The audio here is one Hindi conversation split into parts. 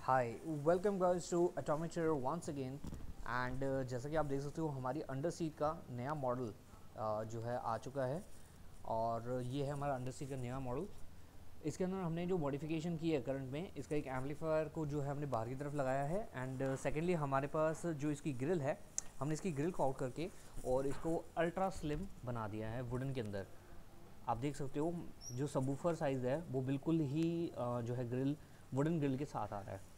Hi welcome guys to atomic terror once again and जैसा कि आप देख सकते हो हमारी अंडर सीट का नया मॉडल जो है आ चुका है। और ये है हमारा अंडर सीट का नया मॉडल। इसके अंदर हमने जो मॉडिफिकेशन की है करंट में, इसका एक एम्पलीफायर को जो है हमने बाहर की तरफ लगाया है। एंड सेकेंडली हमारे पास जो इसकी ग्रिल है, हमने इसकी ग्रिल को आउट करके और इसको अल्ट्रा स्लिम बना दिया है वुडन के अंदर। आप देख सकते हो जो सबवूफर साइज़ है वो बिल्कुल ही जो है ग्रिल वुडन ग्रिल के साथ आ रहा है।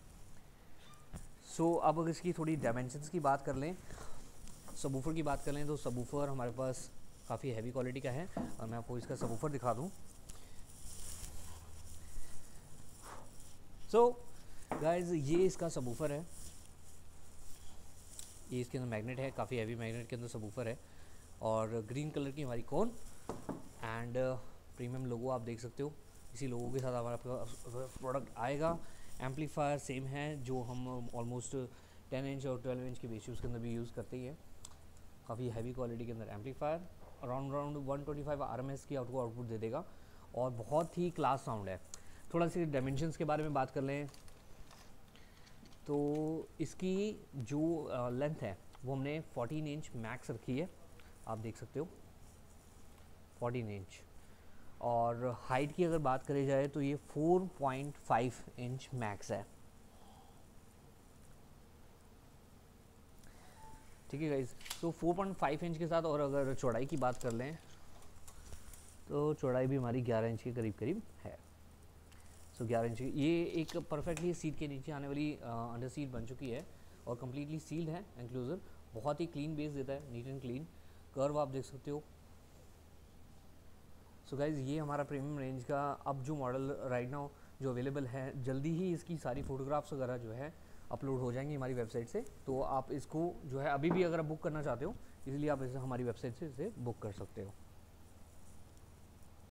अब अगर इसकी थोड़ी डायमेंशंस की बात कर लें, सबवूफर की बात कर लें, तो सबवूफर हमारे पास काफ़ी हैवी क्वालिटी का है। और मैं आपको इसका सबवूफर दिखा दूं। गाइस, ये इसका सबवूफर है। ये इसके अंदर मैग्नेट है, काफ़ी हैवी मैग्नेट के अंदर सबवूफर है। और ग्रीन कलर की हमारी कोन एंड प्रीमियम लोगो आप देख सकते हो। इसी लोगों के साथ हमारा प्रोडक्ट आएगा। एम्पलीफायर सेम है जो हम ऑलमोस्ट 10 इंच और 12 इंच के बेसिस के अंदर भी यूज़ करते ही हैं। काफ़ी हैवी क्वालिटी के अंदर एम्पलीफायर अराउंड 125 RMS की आउटपुट दे देगा और बहुत ही क्लास साउंड है। थोड़ा सी डायमेंशंस के बारे में बात कर लें तो इसकी जो लेंथ है वो हमने 14 इंच मैक्स रखी है। आप देख सकते हो 14 इंच। और हाइट की अगर बात करी जाए तो ये 4.5 इंच मैक्स है। ठीक है गाइज, तो 4.5 इंच के साथ और अगर चौड़ाई की बात कर लें तो चौड़ाई भी हमारी 11 इंच के करीब करीब है। 11 इंच की ये एक परफेक्टली सीट के नीचे आने वाली अंडर सीट बन चुकी है और कम्प्लीटली सील्ड है। एंक्लोजर बहुत ही क्लीन बेस देता है, नीट एंड क्लीन। कर्व आप देख सकते हो। गाइज़, ये हमारा प्रीमियम रेंज का अब जो मॉडल राइट नाउ जो अवेलेबल है, जल्दी ही इसकी सारी फ़ोटोग्राफ्स वगैरह जो है अपलोड हो जाएंगी हमारी वेबसाइट से। तो आप इसको जो है अभी भी अगर आप बुक करना चाहते हो, इसलिए आप इसे हमारी वेबसाइट से इसे बुक कर सकते हो।